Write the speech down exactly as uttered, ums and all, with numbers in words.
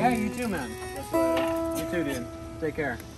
Hey, you too, man. You too, dude. Take care.